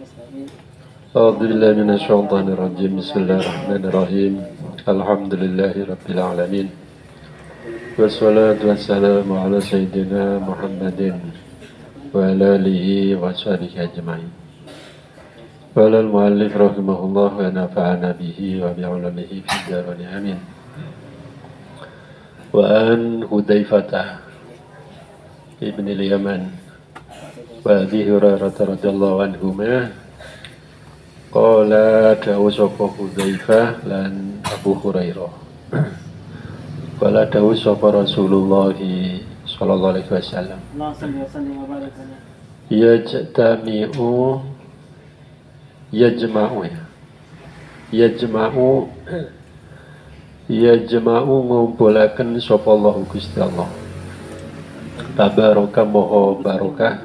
أعوذ بالله من الشيطان الرجيم بسم الله الرحمن الرحيم الحمد لله رب العالمين والصلاة والسلام على سيدنا محمد وعلى آله وصحبه أجمعين قال المؤلف رحمه الله ونفعنا به وبعلمه في الدارين آمين وعن حذيفة ابن اليمن وأبي هريرة رضي الله عنهما Qala dawu sapa Hudzaifah lan Abu Hurairah. Qala dawu sapa Rasulullah sallallahu alaihi wasallam. Yajma'u ngumpulaken sapa Allah Gusti Allah. Tabaraka moho barokah.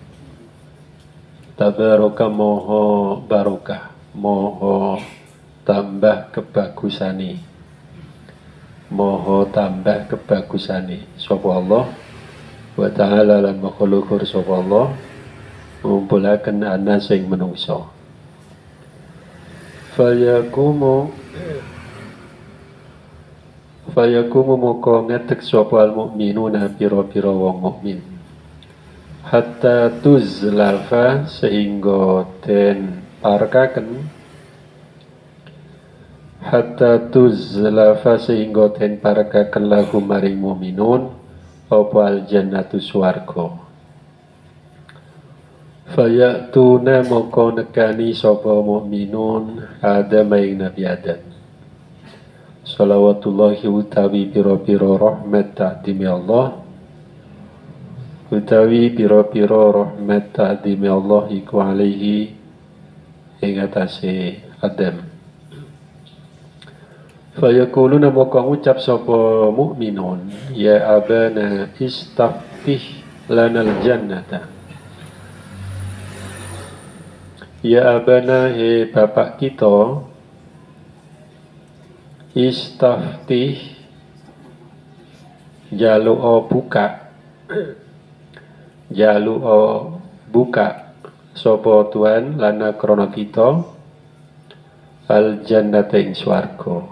Tabaraka moho barokah, moho tambah kebagusani, moho tambah kebagusani. Sapa Allah wa ta'ala lan makhlukur sapa Allah ngumpulaken ana sing menungso. Fayakumu moko ngetek sapa al-mukminuna pira-pira wong mukmin. Hatta tuzlafa sehingga den parkaken lagu maring mu'minun apa al-jannatu swarga. Fayatuna moko nekani sapa mu'minun Adam ing Nabi Adam. Shalawatullahi utawi pira-pira rahmat ta'dimi Allah utawi pira-pira rahmat ta'dimi Allah iku alaihi ing atase Adam. Fayaquluna moko ngucap sapa mukminun ya abana istaftih lanal jannata. Ya abana he bapak kita istaftih jaluk buka sapa Tuhan lana krana kita al jannata ing swarga.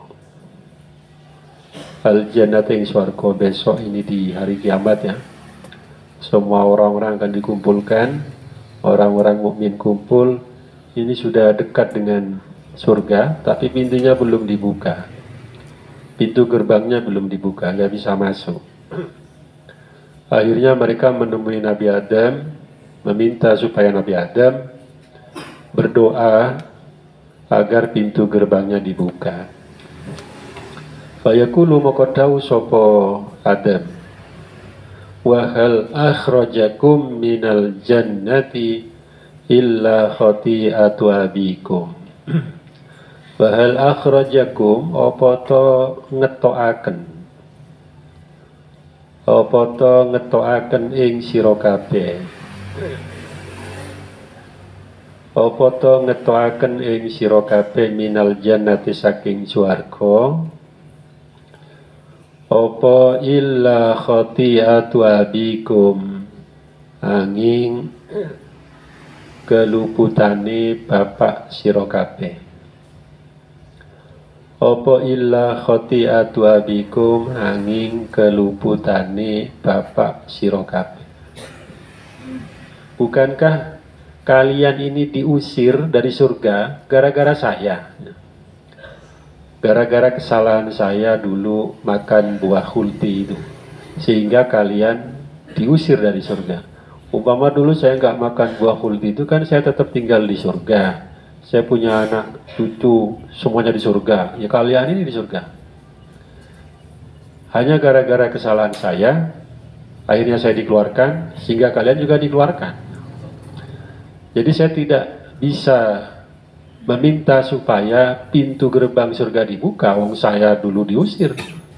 Al jannata ing swarga besok ini di hari kiamat ya. Semua orang-orang akan dikumpulkan, orang-orang mukmin kumpul. Ini sudah dekat dengan surga, tapi pintunya belum dibuka. Pintu gerbangnya belum dibuka, nggak bisa masuk. Akhirnya mereka menemui Nabi Adam, meminta supaya Nabi Adam berdoa agar pintu gerbangnya dibuka. Fayaqulu moko dawu sapa Adam, wa hal akhrajakum minal jannati illa khati'atu abikum. Wa hal akhrajakum apa to ngetokaken ing sira kabeh. Apa to ngetokaken ing sira kabeh minal jannati saking swarga. Apa illa khati'atu abikum angin keluputane bapak sira kabeh. Apa illa khati'atu abikum angin keluputane bapak sira kabeh. Bukankah kalian ini diusir dari surga gara-gara saya? Gara-gara kesalahan saya dulu makan buah khuldi itu, sehingga kalian diusir dari surga. Umpama dulu saya nggak makan buah khuldi itu kan saya tetap tinggal di surga. Saya punya anak, cucu, semuanya di surga. Ya kalian ini di surga. Hanya gara-gara kesalahan saya, akhirnya saya dikeluarkan, sehingga kalian juga dikeluarkan. Jadi saya tidak bisa meminta supaya pintu gerbang surga dibuka, wong saya dulu diusir.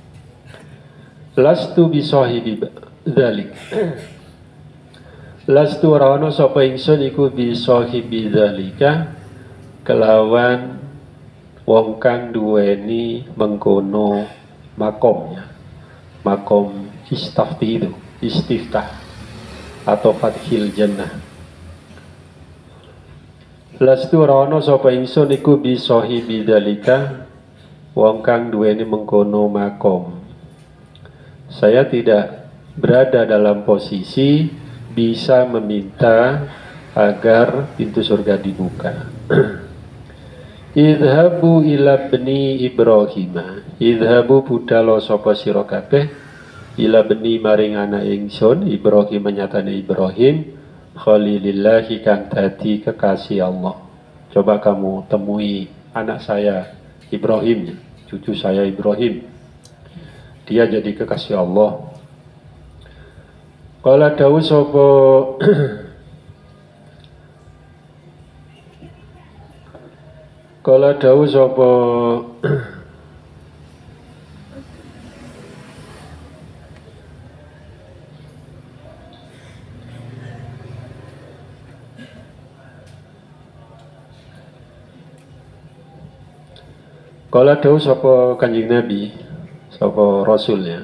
Lastu bisahibi dzalik. Lastu rawana sapa ingsun iku bisahibi dzalika kelawan wong kang duweni mengkono makomnya. Makom istiftah atau fathil jannah. Lastu rono sapa ingsun iku bisohi bidalika wong kang duweni mengkono makom. Saya tidak berada dalam posisi bisa meminta agar pintu surga dibuka. Idhabu ila bni Ibrahim. Idhabu budalo sapa sira kabeh ila bni maring anak ingsun Ibrahim menyatane Ibrahim khalilillahi kang dadi kekasih Allah. Coba kamu temui anak saya Ibrahim, cucu saya Ibrahim. Dia jadi kekasih Allah. Qala dawu sapa Qala dawu sapa Qala dawu sapa Kanjeng Nabi, sapa Rasulnya.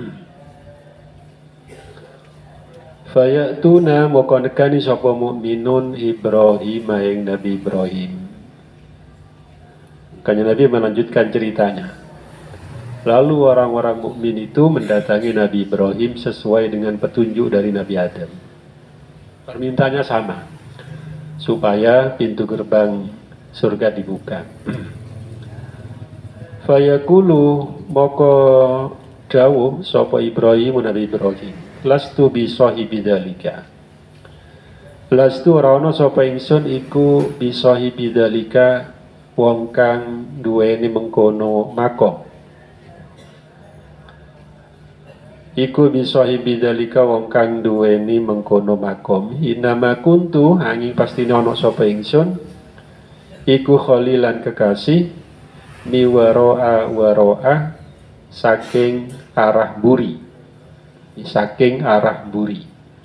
Fayatuna moko nekani sapa mukminun Ibrahim ing Nabi Ibrahim. Kanjeng Nabi melanjutkan ceritanya. Lalu orang-orang mukmin itu mendatangi Nabi Ibrahim sesuai dengan petunjuk dari Nabi Adam. Permintaannya sama, supaya pintu gerbang surga dibuka. Fayaqulu moko dawuh sapa Ibrahim Nabi Ibrahim. Lastu bi sahibi dzalika. Lastu ora ana sapa ingsun iku bi sahibi dzalika wong kang duweni mengkono makom. Iku bi sahibi dzalika wong kang duweni mengkono makom. Inama kuntu angin pastine ana sapa ingsun iku khalilan kekasih waro'a saking arah buri. Saking arah buri.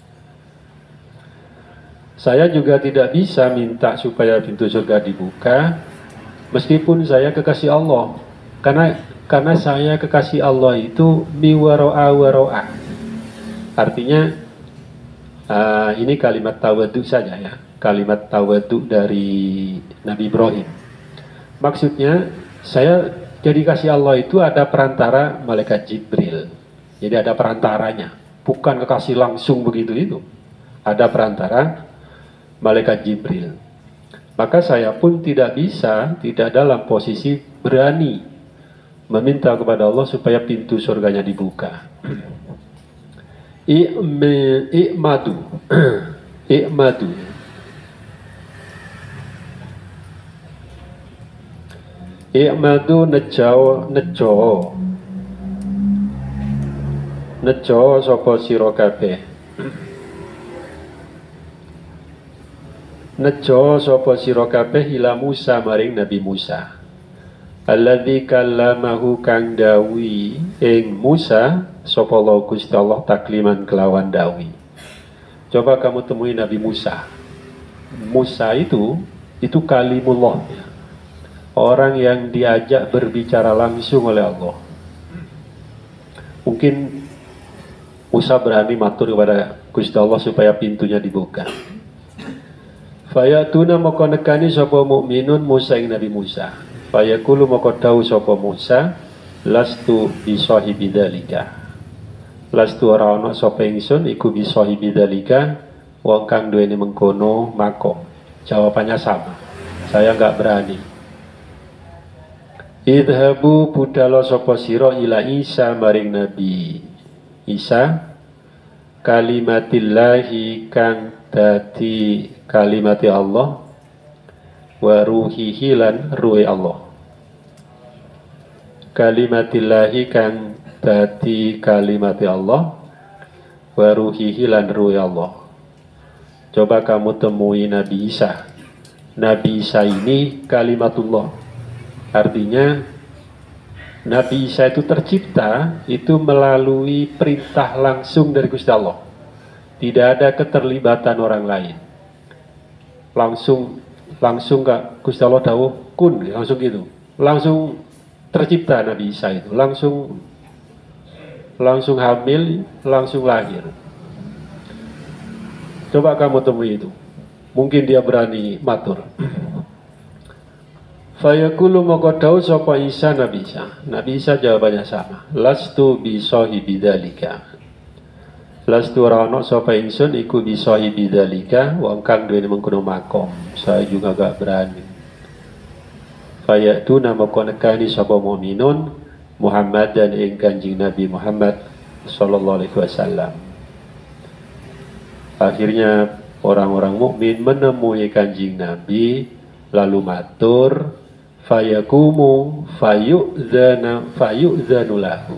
Saya juga tidak bisa minta supaya pintu surga dibuka meskipun saya kekasih Allah. Karena saya kekasih Allah itu waro'a. Artinya ini kalimat tawaduk saja ya. Kalimat tawaduk dari Nabi Ibrahim. Maksudnya saya jadi kasih Allah itu ada perantara malaikat Jibril. Jadi ada perantaranya, bukan kekasih langsung begitu itu. Ada perantara malaikat Jibril. Maka saya pun tidak dalam posisi berani meminta kepada Allah supaya pintu surganya dibuka. I'madu. I'madu. I'madu nejo sapa sira kabeh. Nejo sapa sira kabeh ila Musa maring Nabi Musa. Alladzi kallamahu kang dawi ing Musa sapa Allah Gusti Allah takliman kelawan dawi. Coba kamu temui Nabi Musa. Musa itu kalimullah. Orang yang diajak berbicara langsung oleh Allah. Mungkin Musa berani matur kepada Gusti Allah supaya pintunya dibuka. Fayatuna moko nekani sapa mukminun Musa ing Nabi Musa. Fayaqulu moko dawuh sapa Musa, lastu bi sahibi dzalika. Lastu ora ana sapa ingsun iku bi sahibi dzalika wong kang duweni mengkono makom. Jawabannya sama. Saya enggak berani. Idhabu budalo sapa sira ila Isa maring Nabi Isa kalimatillahi kang dadi kalimati Allah wa ruhihi lan ruhi Allah. Kalimatillahi kang dadi kalimati Allah wa ruhihi lan ruhi Allah. Coba kamu temui Nabi Isa. Nabi Isa ini kalimatullah. Artinya Nabi Isa itu tercipta itu melalui perintah langsung dari Gusti Allah. Tidak ada keterlibatan orang lain. Langsung gak Gusti Allah dawuh kun, langsung gitu. Langsung tercipta Nabi Isa itu. Langsung hamil, langsung lahir. Coba kamu temui itu. mungkin dia berani matur. Fayaqulu maka dawu sapa Isa Nabi Isa. Nabi Isa jawabannya sama. Lastu bi sahibi dzalika. Lastu ora ana sapa ingsun iku bi sahibi dzalika wong kang duwe mengkono makom. Saya juga gak berani. Fayatuna maka nekani sapa mukminun Muhammad dan ing Kanjeng Nabi Muhammad sallallahu alaihi wasallam. Akhirnya orang-orang mukmin menemui Kanjeng Nabi lalu matur fayakumu fayu'zanu lahu.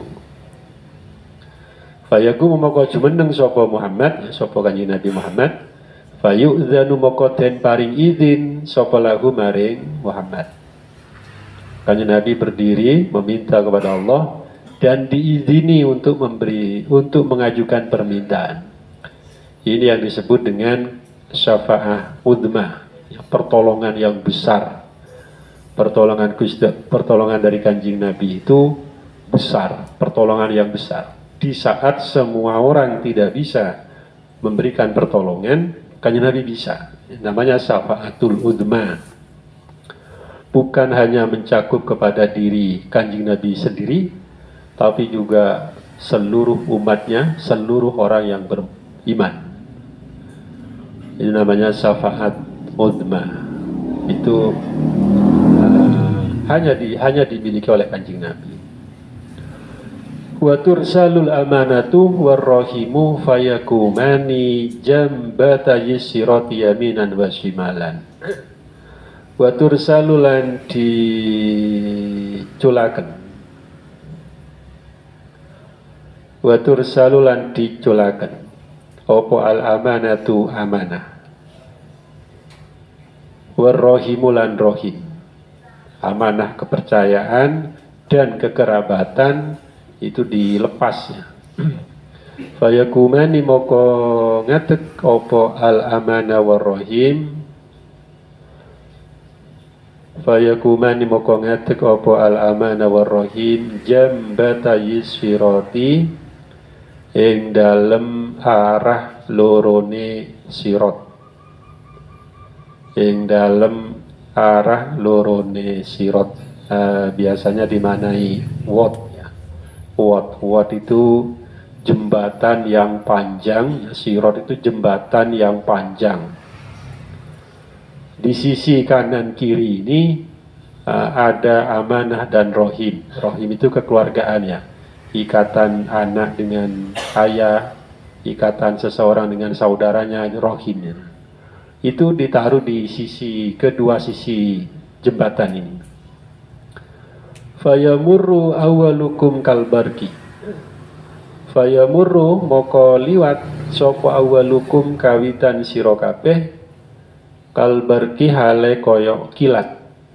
Fayakumu maka jumeneng sapa Muhammad, sapa Kanjeng Nabi Muhammad, fayu'zanu maka den paring izin sapa lahu maring Muhammad. Kanjeng Nabi berdiri meminta kepada Allah dan diizini untuk mengajukan permintaan. Ini yang disebut dengan syafa'ah udmah, pertolongan yang besar. Pertolongan dari Kanjeng Nabi itu besar, pertolongan yang besar. Di saat semua orang tidak bisa memberikan pertolongan, Kanjeng Nabi bisa. Namanya syafa'atul udmah. Bukan hanya mencakup kepada diri Kanjeng Nabi sendiri, tapi juga seluruh umatnya, seluruh orang yang beriman. Ini namanya syafa'at udmah. Itu hanya dimiliki oleh Kanjeng Nabi. Wa tursalul amanatu warrahimu fayakumani jambata yisirati yaminan wa shimalan. Wa tursalulan diculaken. Wa tursalulan diculaken. Opo al amanatu amanah. Warrahimu lan rohim. Amanah kepercayaan dan kekerabatan itu dilepasnya. Fayakumani moko ngatek opo al amana warrohim. Fayakumani moko ngatek opo al amana warrohim jambata yisfirati ing dalem arah lorone sirot. Ing dalem arah lorone sirot. Biasanya dimanai wot. Wot itu jembatan yang panjang, sirot itu jembatan yang panjang. Di sisi kanan kiri ini ada amanah dan rohim. Rohim itu kekeluargaan ya, ikatan anak dengan ayah, ikatan seseorang dengan saudaranya, rohimnya. Itu ditaruh di kedua sisi jembatan ini. Fayamurru awalukum kalbarki. Fayamurru moko liwat sopo awalukum kawitan sira kabeh kalbarki hale koyok kilat.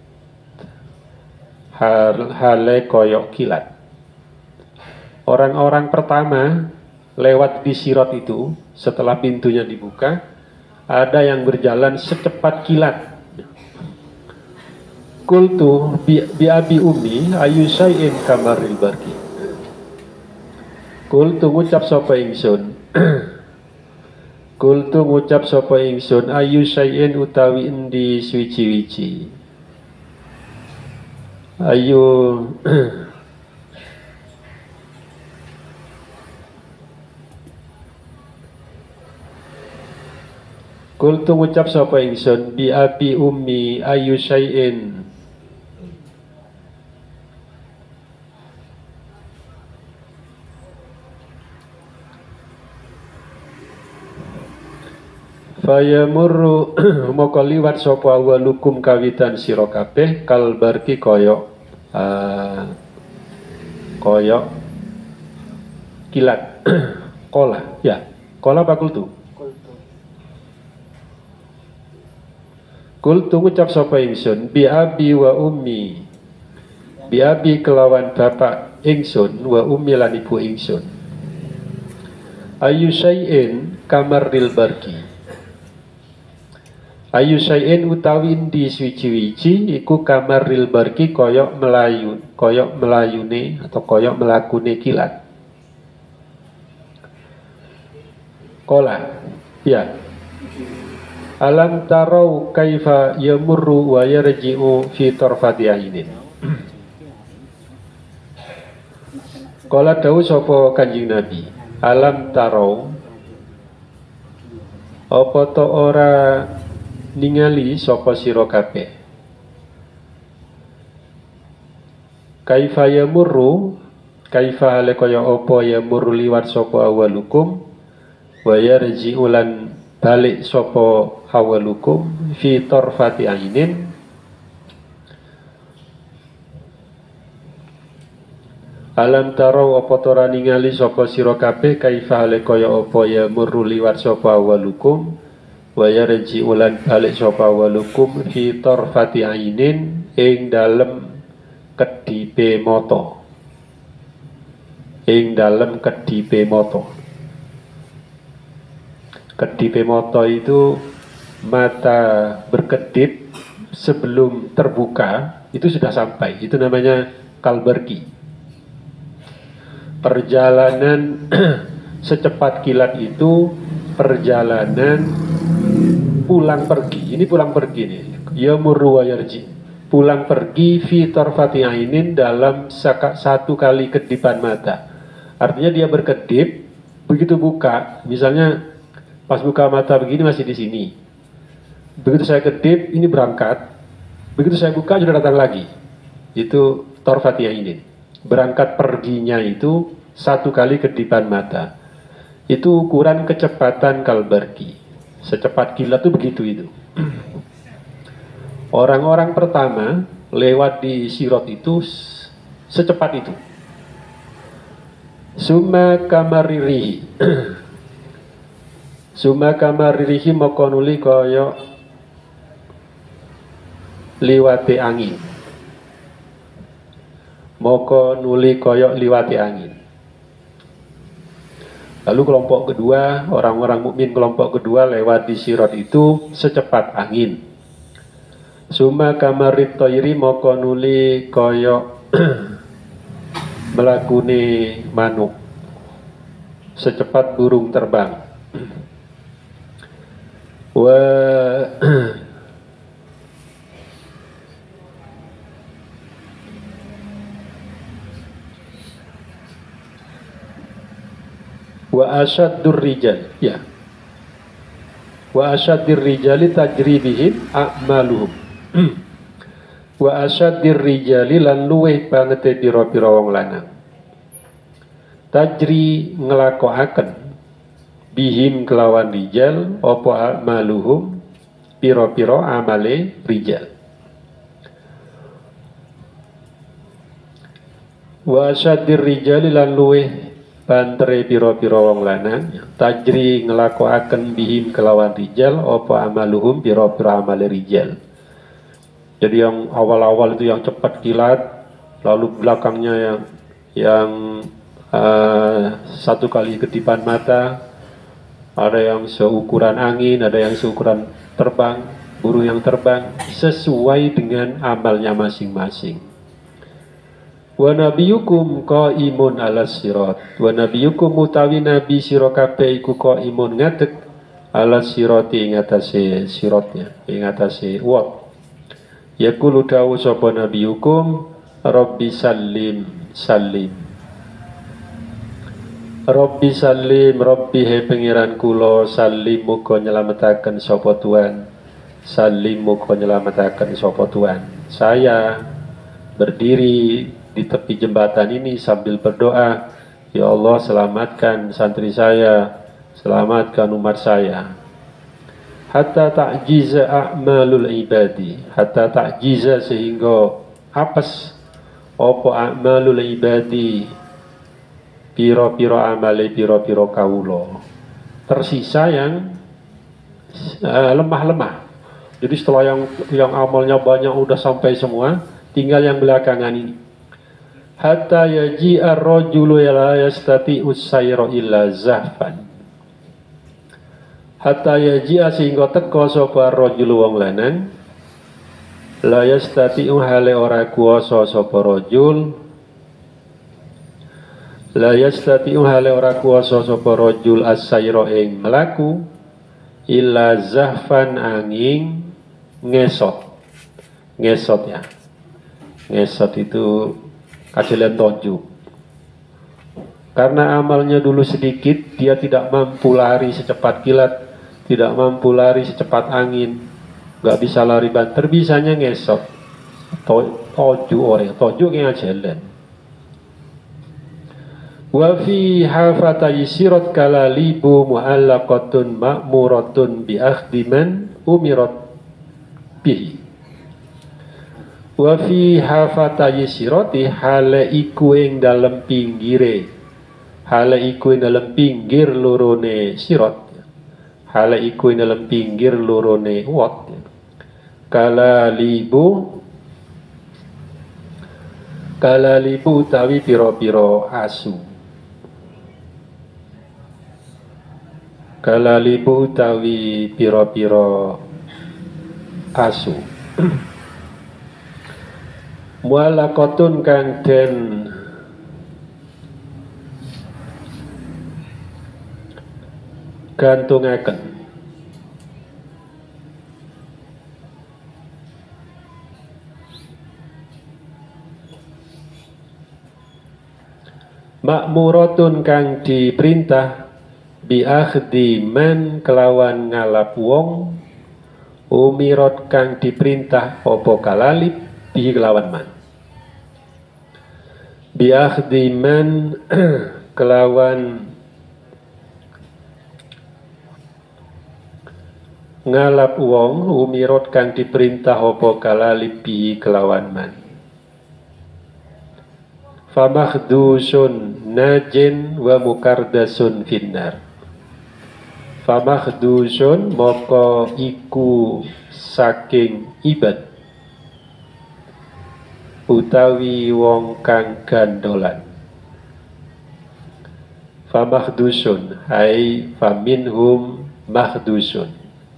Hale koyok kilat. Orang-orang pertama lewat di sirot itu setelah pintunya dibuka, ada yang berjalan secepat kilat. Kultu bi abi ummi ayu syai'in kamaril barki. Kultu ngucap sapa ingsun. Kultu ngucap sapa ingsun ayu syai'in utawi endi suci-wici. Ayu Kultu ngucap sapa ingsun bi abi ummi ayu syai'in. Fayamurru moko liwat sapa awalukum kawitan sira kabeh kalbarki koyok kilat. Kola ya, kola apa kultu? Kultu ngucap sapa ingsun bi abi wa ummi. Bi abi kelawan bapak ingsun wa ummi lan ibu ingsun. Ayu syai'in kamaril barki. Ayu syai'in utawi di suci-wici iku kamaril barki koyok melayune atau koyok melakune kilat. Kola ya. Alam tarau kaifa yamurru wa yarji'u fi tarfati ainin. Kala dawuh sapa Kanjeng Nabi, alam tarau apa to ora ningali sapa sira kabeh. Kaifa yamurru, kaifa hale kaya apa yamurru liwat sapa awalukum wa yarji'u lan balik sapa awalukum fi tarfati ainin. Alam tarau apa tora ningali sapa sira kabeh kaifa hale kaya apa ya murru liwat sapa awalukum wa yarji'u lan balik sapa awalukum fi tarfati ainin ing dalem kedipe mata, ing dalem kedipe mata. Kedipe mata itu mata berkedip sebelum terbuka itu sudah sampai, itu namanya kalberki. Perjalanan secepat kilat itu perjalanan pulang pergi. Ini pulang pergi nih. Yamurru wa yarji. Pulang pergi fi tarfati ainin dalam satu kali kedipan mata. Artinya dia berkedip, begitu buka, misalnya pas buka mata begini masih di sini. Begitu saya kedip, ini berangkat. Begitu saya buka sudah datang lagi. Itu tarfati ainin. Berangkat perginya itu satu kali kedipan mata. Itu ukuran kecepatan kalberki. Secepat kilat itu begitu itu. Orang-orang pertama lewat di Sirot itu secepat itu. Summa kamaririhi. Summa kamaririhi mokonuli koyo liwati angin. Moko nuli koyok liwati angin. Lalu kelompok kedua, orang-orang mukmin kelompok kedua lewat di Sirot itu secepat angin. Suma kamarit toiri moko nuli koyok melakuni manuk, secepat burung terbang. Wa asyaddur rijal, ya. Wa asyaddir rijali tajri bihim a'maluhum. Wa asyaddir rijali lan luweh banget pira-pira wong lanang. Tajri nglakokaken bihim kelawan rijal apa a'maluhum pira-pira amale rijal. Wa asyaddir rijali lan luweh bantere piro-piro wong lanang tajri ngelakoaken bihim kelawan rijal apa amaluhum piro-piro amale rijal. Jadi yang awal-awal itu yang cepat kilat, lalu belakangnya yang satu kali kedipan mata, ada yang seukuran angin, ada yang seukuran terbang, burung yang terbang sesuai dengan amalnya masing-masing. Wa nabiyukum qaimun ala sirat. Wa nabiyukum utawi nabi sira kabeh iku qaimun ngadeg ala sirati ing atase siratnya, ing atase wot. Yaqulu dawu sapa nabiyukum Rabbi salim salim. Rabbi salim, Rabbi he pengiran kula salim muga nyelametaken sapa Tuhan. Salim muga nyelametaken sapa Tuhan. Saya berdiri di tepi jembatan ini sambil berdoa, ya Allah selamatkan santri saya, selamatkan umat saya. Hatta ta'jiza a'malul ibadi, hatta ta'jiza sehingga apes opo a'malul ibadi, piro-piro amale piro-piro kaulo, tersisa yang lemah-lemah. Jadi setelah yang amalnya banyak udah sampai semua, tinggal yang belakangan ini. Hatta yaji ar-rajulu la yastati'u sayra illa zahfan. Hatta yaji sehingga teka sapa ar-rajulu wong lanang la yastati'u hale ora kuwasa sapa rajul, la yastati'u hale ora kuwasa sapa rajul as-sayra ing mlaku illa zahfan angin ngesot. Ngesot ya. Ngesot itu kajilan tonju. Karena amalnya dulu sedikit, dia tidak mampu lari secepat kilat, tidak mampu lari secepat angin, nggak bisa lari banter, bisanya ngesot. Toju orang, toju yang jalan. Wa fi hafatai sirat kalalibu mu'allaqatun ma'muratun bi akhdiman umirat bihi. Wa fi hafatai sirati hale iku ing dalam pinggire, hale iku ing dalam pinggir lorone sirat, hale iku ing dalam pinggir lorone wat, kalalibu utawi piro-piro asu, kalalibu utawi piro-piro asu. Mu'allaqatun kang den gantungaken, makmuratun kang diperintah bi akhdi man kelawan ngalap wong, umirat kang diperintah opo kalalip bi kelawan man, bi akhdi man kelawan ngalap wong, umirat kang diperintah opo kalalip bi kelawan man. Famakhdusun najin wa mukardasun finnar. Famakhdusun moko iku saking ibad utawi wong kang gandolan. Famakhdusun hai faminhum makhdusun.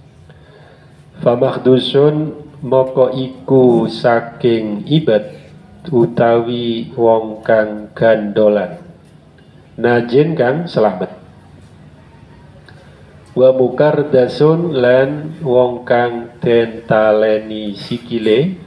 Famakhdusun moko iku saking ibad utawi wong kang gandolan, najin kang selamat. Wa mukardasun lan wong kang den taleni sikile,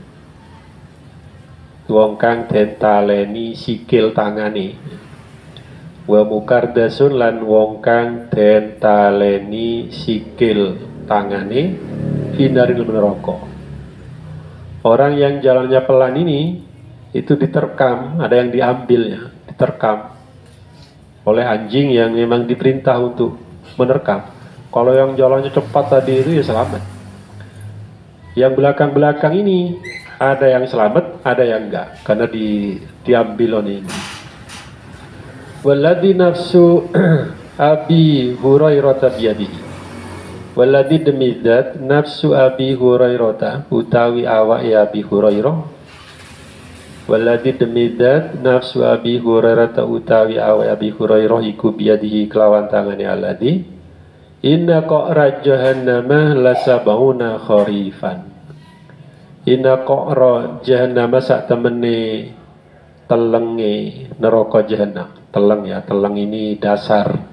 wong kang den taleni sikil tangane. Wa mukardasun lan wong kang den taleni sikil tangane finaril neraka. Orang yang jalannya pelan ini itu diterkam, ada yang diambil ya, diterkam oleh anjing yang memang diperintah untuk menerkam. Kalau yang jalannya cepat tadi itu ya selamat. Yang belakang-belakang ini ada yang selamat, ada yang enggak, karena diambil oleh ini. Walladzi nafsu Abi Hurairah biyadihi. Walladzi demi zat nafsu Abi Hurairah utawi awak ya Abi Hurairah. Walladzi demi zat nafsu Abi Hurairah utawi awak Abi Hurairah iku biyadihi kelawan tangane alladzi inna qa'ra jahannama lasabuna kharifan. Inna qa'ra jahannama sak temene telenge neraka jahanam. Teleng ya, teleng ini dasar.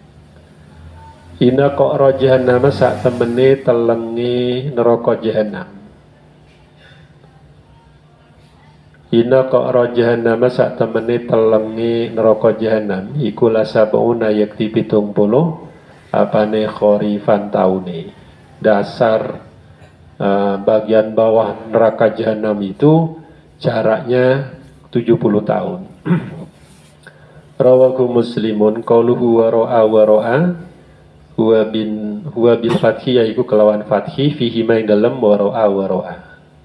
Inna qa'ra jahannama sak temene telenge neraka jahanam. Inna qa'ra jahannama sak temene telenge neraka jahanam iku lasabuna yakti 70 apane kharifan taune. Dasar bagian bawah neraka jahanam itu jaraknya 70 tahun. Rawahu Muslimun qauluhu wa ra'a wa ra'a huwa bil fathi yaiku kelawan fathi fihi ma ing dalem wa ra'a wa ra'a.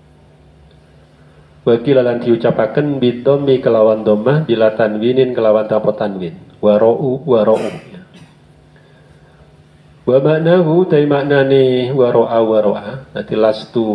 Wakil lan diucapaken bidhammi kelawan dhammah bila tanwinin kelawan tanpa tanwin. Wa ra'u wa ra'u. Wa maknahu tai maknane wa ra'a wa ra'a. Nanti lastu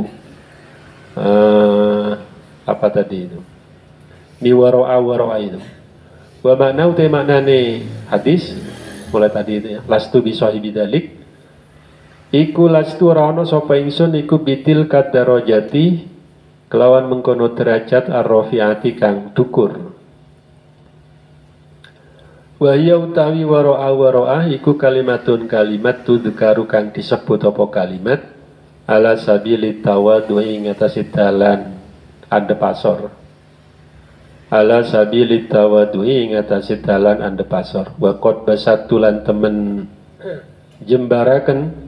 apa tadi itu? Ni wa ra'a itu. Wa maknahu tai maknane hadis mulai tadi itu ya. Lastu bi sahibi dalik. Iku lastu ora ana sapa ingsun iku bitil kadarajati kelawan mengkono derajat ar-rafi'ati kang dukur. Wahya utawi waro'a iku kalimatun kalimat tudzkaru kang disebut apa kalimat ala sabili tawadhu'i ing atase dalan andepasor. Ala sabili tawadhu'i ing atase dalan andepasor. Wa qad basatulan temen jembaraken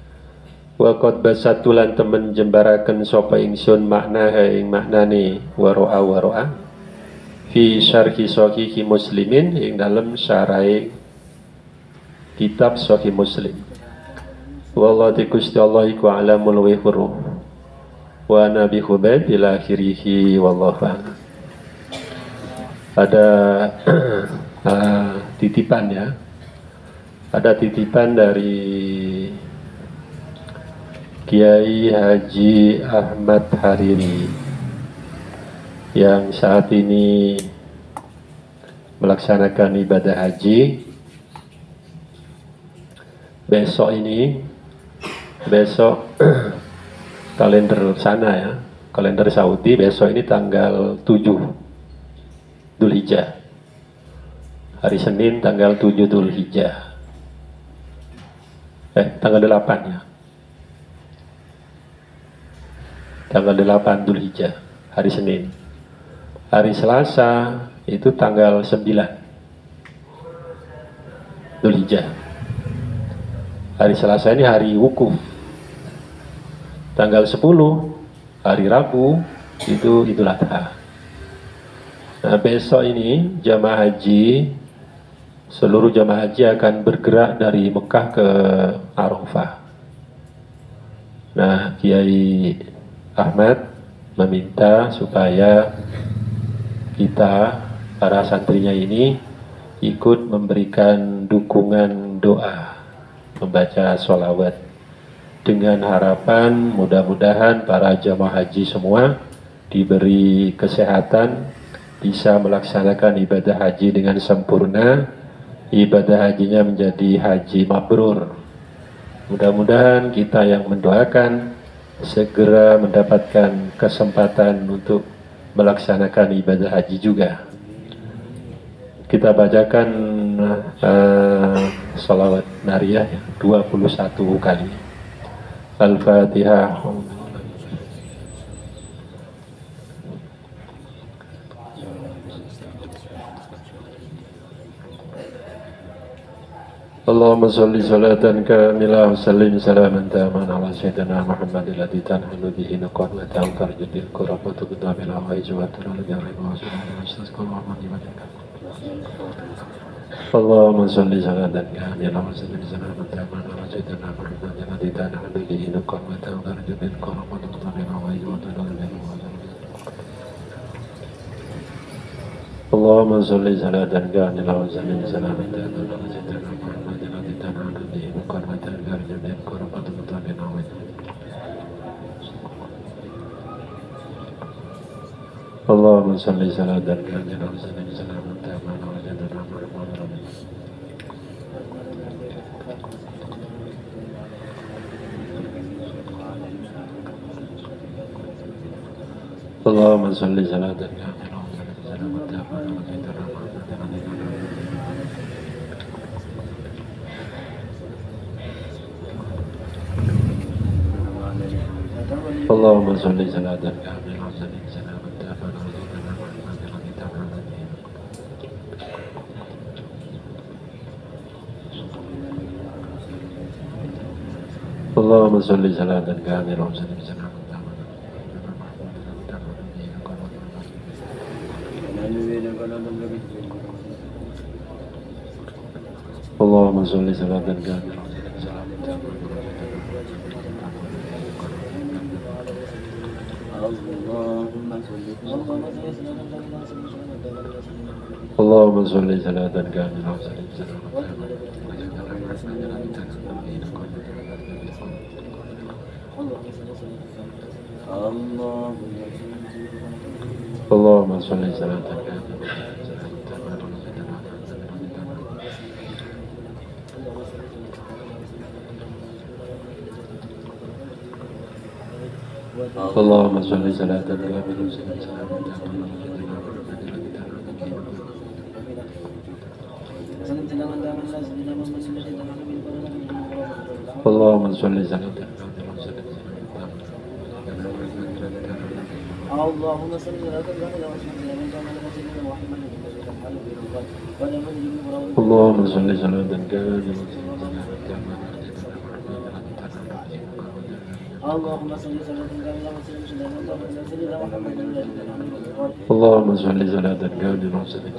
temen jembaraken sapa ingsun makna ing maknane waro'a fi syarhi sahih muslimin ing dalam syarahe kitab sahih muslim. Wallahu Gusti Allah iku alamul wihru wa nabi hubaib ila akhirih wallahu a'lam. Ada titipan ya, ada titipan dari Kiai Haji Ahmad Hariri yang saat ini melaksanakan ibadah haji. Besok kalender sana ya, kalender Saudi, besok ini tanggal 7 Dzulhijjah, hari Senin tanggal 7 Dzulhijjah, tanggal 8 ya, tanggal 8 Dzulhijjah, hari Senin. Hari Selasa itu tanggal 9 Dzulhijjah. Hari Selasa ini hari wukuf. Tanggal 10 hari Rabu itu Idul Adha. Nah, besok ini jamaah haji, seluruh jamaah haji akan bergerak dari Mekah ke Arafah. Nah, Kiai Ahmad meminta supaya kita, para santrinya ini, ikut memberikan dukungan doa, membaca sholawat, dengan harapan mudah-mudahan para jamaah haji semua diberi kesehatan, bisa melaksanakan ibadah haji dengan sempurna, ibadah hajinya menjadi haji mabrur. Mudah-mudahan kita yang mendoakan segera mendapatkan kesempatan untuk melaksanakan ibadah haji juga. Kita bacakan salawat nariyah 21 kali. Al-Fatihah. Allahumma salli salatan kamilah wa sallim salaman taman ala sayyidina Muhammadin ladzi tanhalu bihi nuqad wa ta'tar jadil qurabatu kitabil hawaij wa tanal bi'ari wa sallallahu alaihi wa sallam. Allahumma salli salatan kamilah wa sallim salaman taman ala sayyidina Muhammadin ladzi tanhalu bihi nuqad wa ta'tar jadil qurabatu kitabil hawaij wa tanal bi'ari wa sallam. Allahumma salli salatan kamilah wa sallim salaman taman ala sayyidina Allahumma salli salatan kamilah wa sallim salaman taman ala sayyidina Muhammadin. Allahumma salli salatan kamilah wa sallim salaman taman ala sayyidina Muhammadin. Allahumma salli salatan kamilah wa sallim salaman taman ala sayyidina Muhammadin. Allahumma salli salatan kamilah wa sallim salaman taman. Allahumma salli salatan kamilah wa sallim salaman taman. Allahumma salli salatan kamilah wa sallim salaman taman. Allahumma salli salatan kamilah. Allahumma salli salatan kamilah. اللهم صل صلاة اللهم صل على سيدنا محمد. اللهم صل صلاة كاملة. اللهم صل صلاة كاملة وسلم على سيدنا محمد. اللهم صل صلاة كاملة وسلم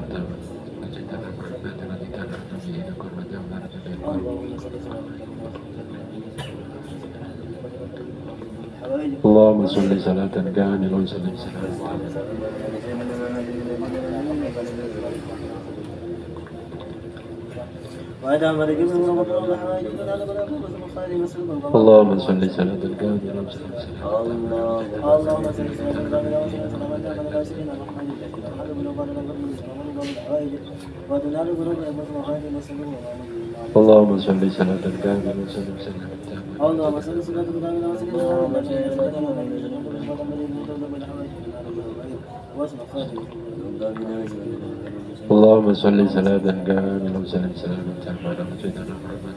اللهم صل صلاة كاملة وسلم اللهم صل صلاة كاملة وسلم اللهم صل صلاة كاملة وسلم اللهم صل صلاة كاملة وسلم اللهم صل صلاة كاملة وسلم سلاما تاما على سيدنا محمد.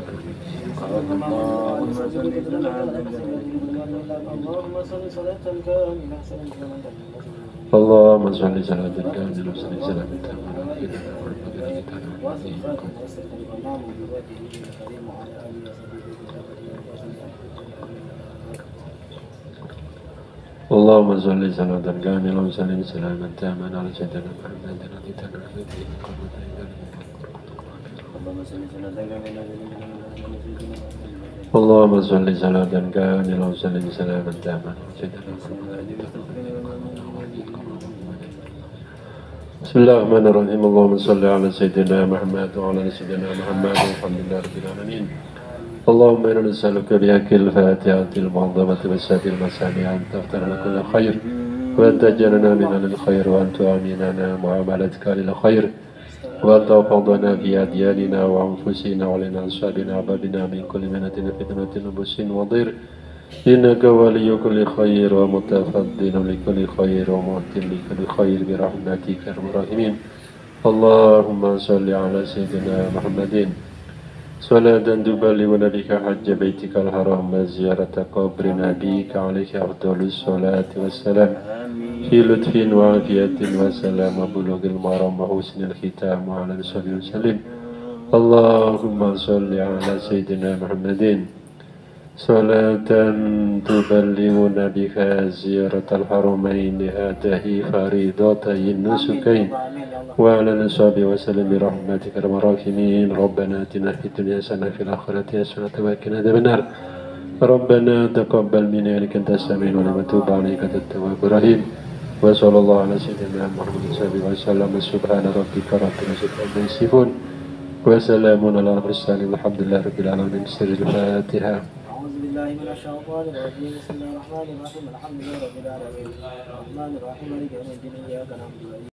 اللهم صل صلاة كاملة اللهم صل صلاة كاملة وسلم سلاما تاما على سيدنا محمد. اللهم صل صلاة كاملة وسلم سلاما تاما على سيدنا محمد. اللهم صل صلاة كاملة وسلم سلاما تاما على سيدنا محمد. بسم الله الرحمن الرحيم. اللهم صل على سيدنا محمد وعلى سيدنا محمد والحمد لله رب العالمين. اللهم إنا نسألك بحق الفاتحة المعظمة والسادة المسامع أن تفتح لنا كل خير وأن تجعلنا من أهل الخير وأن تؤمننا معاملتك للخير وأن تحفظنا في أدياننا وأنفسنا وعلينا أصحابنا وأحبابنا من كل منة فتنة نبوس وضير إنك ولي كل خير ومتفضل لكل خير ومعطي لكل خير برحمتك يا أرحم الراحمين. اللهم صل على سيدنا محمد صلاة تبلغنا بك حج بيتك الحرام وزيارة قبر نبيك عليه أفضل الصلاة والسلام في لطف وعافية وسلام وبلوغ المرام وحسن الختام وعلى صحبه وسلم. اللهم صل على سيدنا محمد صلاة تبلغنا بها زيارة الحرمين هاتين فريضتي النسكين وعلى الأصحاب وسلم برحمتك يا أرحم الراحمين. ربنا آتنا في الدنيا حسنة وفي الآخرة حسنة وقنا عذاب النار. ربنا تقبل منا إنك أنت السميع العليم وتب علينا أنت التواب الرحيم. وصلى الله على سيدنا محمد صلى الله عليه وسلم. سبحان ربك رب العزة عما يصفون وسلام على المرسلين والحمد لله رب العالمين. سر الفاتحة. أعوذ بالله من الشيطان الرجيم. بسم الله الرحمن الرحيم. الحمد لله رب العالمين الرحمن الرحيم مالك يوم الدين إياك نعبد